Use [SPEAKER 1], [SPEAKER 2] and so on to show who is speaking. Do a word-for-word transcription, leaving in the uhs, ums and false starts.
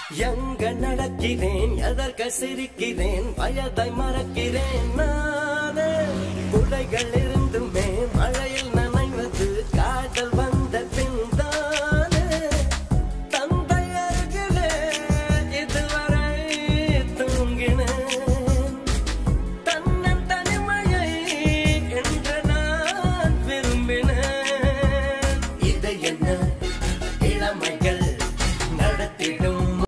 [SPEAKER 1] எங்க நடக்கிறேன் எதற்கு சிரிக்கிறேன் வயதை மறக்கிறேன் நானே குடைகள்